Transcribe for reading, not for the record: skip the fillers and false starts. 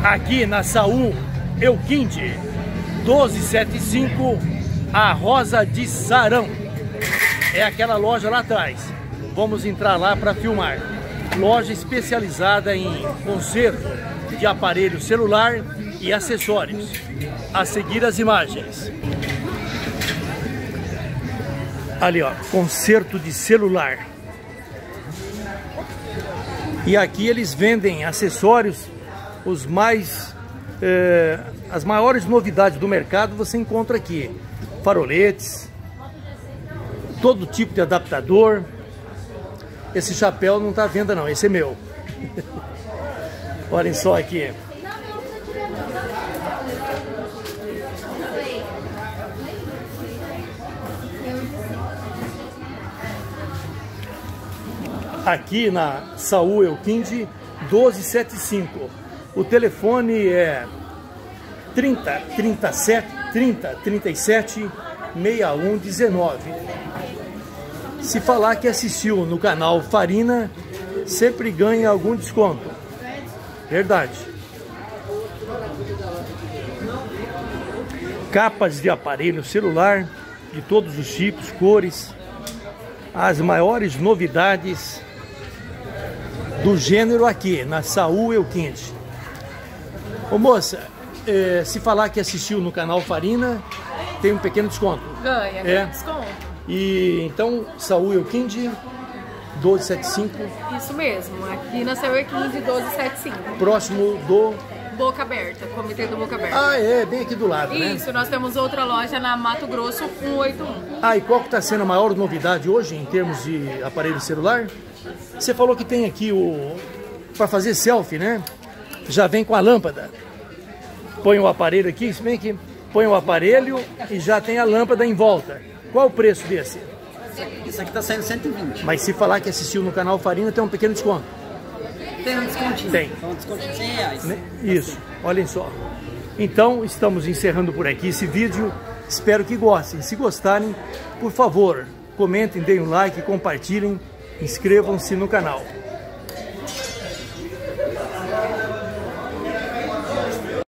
aqui na Saúl Euquinde 1275, a Rosa de Sarão. É aquela loja lá atrás. Vamos entrar lá para filmar. Loja especializada em conserto de aparelho celular e acessórios. A seguir as imagens. Ali, ó, conserto de celular. E aqui eles vendem acessórios, os mais as maiores novidades do mercado você encontra aqui. Faroletes, todo tipo de adaptador. Esse chapéu não está à venda não, esse é meu. Olhem só aqui. Aqui na Saúl Euquinde 1275. O telefone é 30 37 6119. Se falar que assistiu no canal Farina, sempre ganha algum desconto. Verdade. Capas de aparelho celular de todos os tipos, cores. As maiores novidades do gênero aqui na Saúl Euquinde. Ô moça, se falar que assistiu no canal Farina, tem um pequeno desconto. Ganha desconto. E então, Saúl Euquinde 1275. Isso mesmo, aqui na Saúl Euquinde 1275. Próximo do Boca Aberta, Comitê do Boca Aberta. Ah, é, bem aqui do lado, né? Isso, nós temos outra loja na Mato Grosso 181. Ah, e qual que está sendo a maior novidade hoje em termos de aparelho celular? Você falou que tem aqui o para fazer selfie, né? Já vem com a lâmpada. Põe o aparelho aqui, se bem que põe o aparelho e já tem a lâmpada em volta. Qual o preço desse? Isso aqui está saindo 120. Mas se falar que assistiu no canal Farina, tem um pequeno desconto. Tem um descontinho. Tem. Um descontinho de 100 reais. Isso, olhem só. Então, estamos encerrando por aqui esse vídeo. Espero que gostem. Se gostarem, por favor, comentem, deem um like, compartilhem, inscrevam-se no canal.